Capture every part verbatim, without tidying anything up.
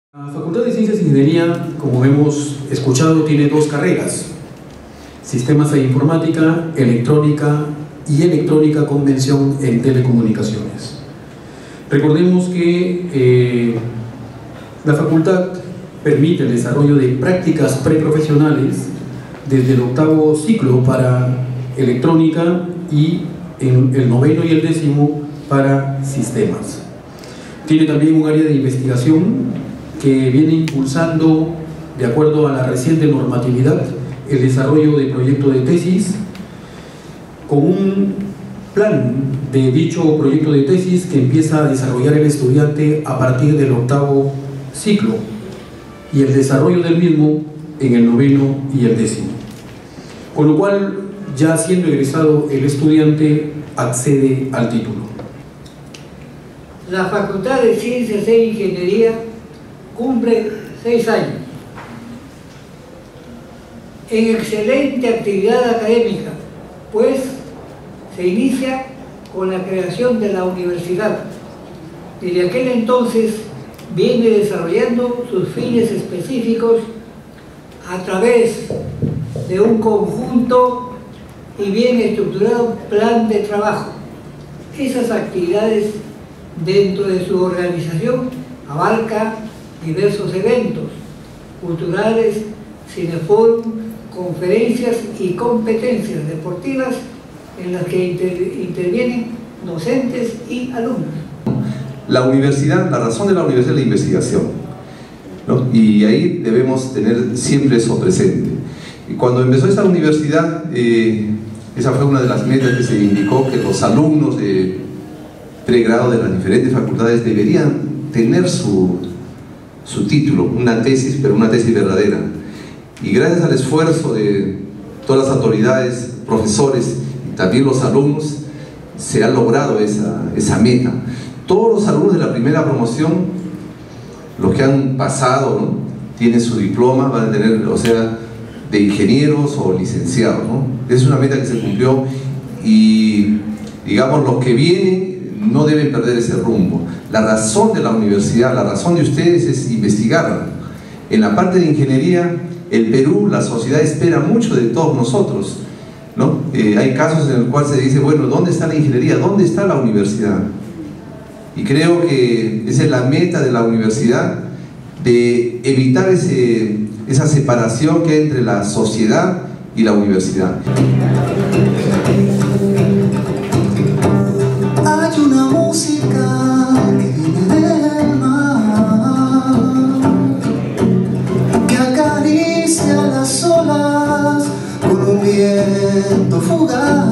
La Facultad de Ciencias e Ingeniería, como hemos escuchado, tiene dos carreras: Sistemas e Informática, Electrónica y Electrónica con mención en Telecomunicaciones. Recordemos que eh, la facultad permite el desarrollo de prácticas preprofesionales desde el octavo ciclo para Electrónica y en el noveno y el décimo para Sistemas. Tiene también un área de investigación que viene impulsando, de acuerdo a la reciente normatividad, el desarrollo de proyecto de tesis, con un plan de dicho proyecto de tesis que empieza a desarrollar el estudiante a partir del octavo ciclo y el desarrollo del mismo en el noveno y el décimo. Con lo cual, ya siendo egresado, el estudiante accede al título. La Facultad de Ciencias e Ingeniería cumple seis años en excelente actividad académica, pues se inicia con la creación de la universidad. Desde aquel entonces viene desarrollando sus fines específicos a través de un conjunto y bien estructurado plan de trabajo. Esas actividades dentro de su organización abarca diversos eventos culturales, cineforum, conferencias y competencias deportivas en las que inter intervienen docentes y alumnos. La universidad, la razón de la universidad es la investigación, ¿no? Y ahí debemos tener siempre eso presente. Y cuando empezó esta universidad, eh, esa fue una de las metas que se indicó, que los alumnos de pregrado de las diferentes facultades deberían tener su, su título, una tesis, pero una tesis verdadera. Y gracias al esfuerzo de todas las autoridades, profesores y también los alumnos, se ha logrado esa, esa meta. Todos los alumnos de la primera promoción, los que han pasado, ¿no?, tienen su diploma, van a tener, o sea, de ingenieros o licenciados, ¿no? Es una meta que se cumplió y, digamos, los que vienen no deben perder ese rumbo. La razón de la universidad, la razón de ustedes es investigar. En la parte de ingeniería, el Perú, la sociedad espera mucho de todos nosotros, ¿no? Eh, hay casos en los cuales se dice, bueno, ¿dónde está la ingeniería? ¿Dónde está la universidad? Y creo que esa es la meta de la universidad, de evitar ese, esa separación que hay entre la sociedad y la universidad. Hay una música que viene del mar, que acaricia las olas con un viento fugaz.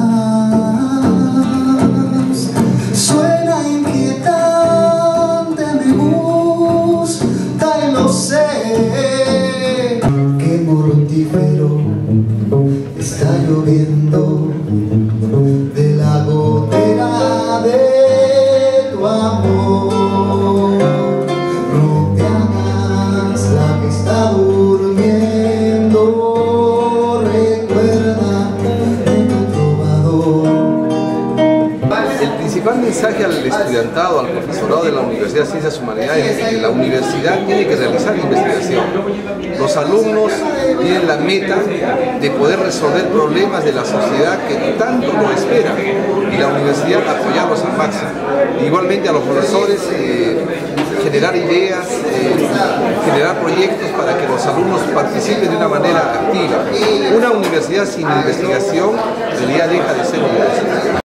Suena inquietante, me gusta y lo sé. Qué mortífero, está lloviendo de la gotera de tu amor. No te hagas la que está durmiendo, recuerda de tu trovador. El principal mensaje al estudiantado, al profesorado de la Universidad de Ciencias Humanidades es que la universidad tiene que realizar investigación. Los alumnos tienen la meta de poder resolver problemas de la sociedad que tanto lo esperan y la universidad apoyarlos al máximo. Igualmente a los profesores eh, generar ideas, eh, generar proyectos para que los alumnos participen de una manera activa. Una universidad sin investigación en realidad deja de ser universidad.